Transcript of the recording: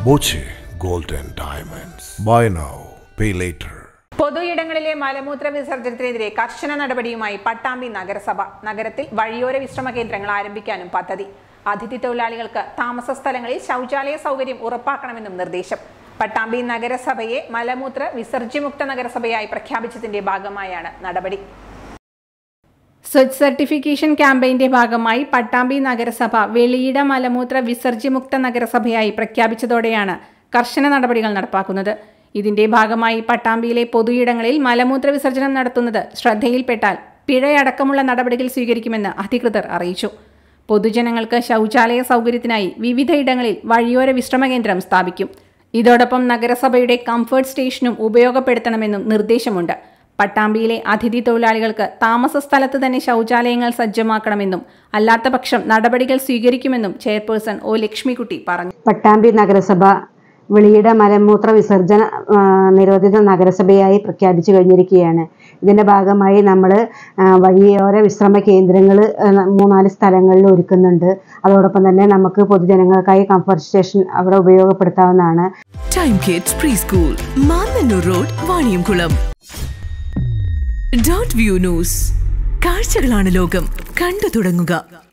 Boche Gold and Diamonds. Buy now, pay later. പൊതുയിടങ്ങളിലെ മലമൂത്ര വിസർജനത്തിനെതിരെ കർശന നടപടിയുമായി പട്ടാമ്പി നഗരസഭ. നഗരത്തിൽ വഴിയോര വിശ്രമ കേന്ദ്രങ്ങൾ ആരംഭിക്കാനും പദ്ധതി. അതിഥി തൊഴിലാളികൾക്ക് താമസ സ്ഥലങ്ങളിൽ ശൗചാലയ സൗകര്യം ഉറപ്പാക്കണമെന്നും നിർദ്ദേശം. പട്ടാമ്പി നഗരസഭയെ മലമൂത്ര വിസർജ്യമുക്ത നഗരസഭയായി പ്രഖ്യാപിച്ചതിന്റെ ഭാഗമായാണ് നടപടി. സ്വച്ഛ് സർട്ടിഫിക്കേഷൻ ക്യാമ്പയിന്റെ ഭാഗമായി പട്ടാമ്പി നഗരസഭ വെളിയിട മലമൂത്ര വിസർജ്യമുക്ത നഗരസഭയായി പ്രഖ്യാപിച്ചതോടെയാണ് കർശന നടപടികൾ നടപ്പാക്കുന്നത്. ഇതിന്റെ ഭാഗമായി പട്ടാമ്പിയിലെ പൊതുയിടങ്ങളിൽ മലമൂത്ര വിസർജനം നടത്തുന്നത് ശ്രദ്ധയിൽപ്പെട്ടാൽ പിഴയടക്കമുള്ള നടപടികൾ സ്വീകരിക്കുമെന്ന് അധികൃതർ അറിയിച്ചു. പൊതുജനങ്ങൾക്ക് ശൗചാലയ സൗകര്യത്തിനായി വിവിധ ഇടങ്ങളിൽ വഴിയോര വിശ്രമ കേന്ദ്രം സ്ഥാപിക്കും. ഇതോടൊപ്പം നഗരസഭയുടെ കംഫർട്ട് സ്റ്റേഷനും ഉപയോഗപ്പെടുത്തണമെന്നും നിർദ്ദേശമുണ്ട്. പട്ടാമ്പിയിലെ അതിഥി തൊഴിലാളികൾക്ക് താമസ സ്ഥലത്ത് തന്നെ ശൗചാലയങ്ങൾ സജ്ജമാക്കണമെന്നും അല്ലാത്തപക്ഷം നടപടികൾ സ്വീകരിക്കുമെന്നും ചെയർപേഴ്സൺ ഒ ലക്ഷ്മിക്കുട്ടി പറഞ്ഞു. പട്ടാമ്പി നഗരസഭ വെളിയിട മലമൂത്ര വിസർജന നിരോധിത നഗരസഭയായി പ്രഖ്യാപിച്ചു കഴിഞ്ഞിരിക്കുകയാണ്. ഇതിൻ്റെ ഭാഗമായി നമ്മൾ വഴിയോര വിശ്രമ കേന്ദ്രങ്ങൾ 3-4 സ്ഥലങ്ങളിൽ ഒരുക്കുന്നുണ്ട്. അതോടൊപ്പം തന്നെ നമുക്ക് പൊതുജനങ്ങൾക്കായി കംഫർട്ട് സ്റ്റേഷൻ അവിടെ ഉപയോഗപ്പെടുത്താവുന്നതാണ്. Time kids pre school, Mannannur road, Vaniyamkulam. Dot view news. കാഴ്ചകളാണ് ലോകം, കണ്ടു തുടങ്ങുക.